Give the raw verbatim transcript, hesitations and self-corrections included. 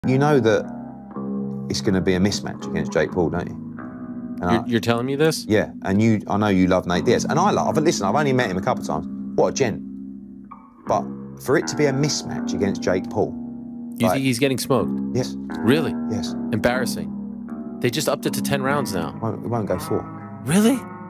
You know that it's going to be a mismatch against Jake Paul, don't you? You're, I, you're telling me this? Yeah, and you, I know you love Nate Diaz, and I love. Listen, I've only met him a couple of times. What a gent! But for it to be a mismatch against Jake Paul, you like, think he's getting smoked? Yes. Really? Yes. Embarrassing. They just upped it to ten rounds now. It won't, it won't go four. Really?